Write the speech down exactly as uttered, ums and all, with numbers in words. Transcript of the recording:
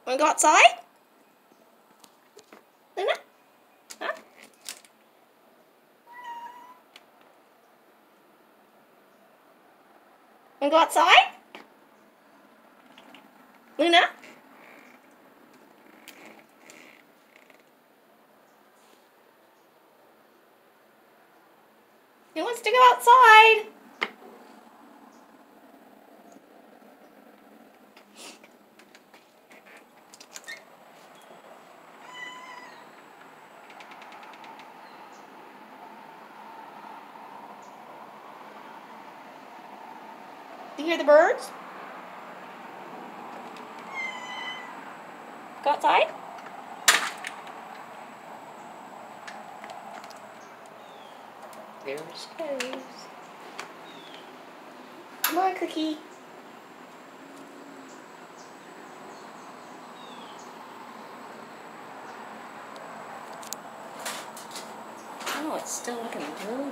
Wanna go outside? Luna? Huh? Wanna go outside? Luna? He wants to go outside. Do you hear the birds? Go outside? There she goes. Come on, Cookie. Oh, it's still looking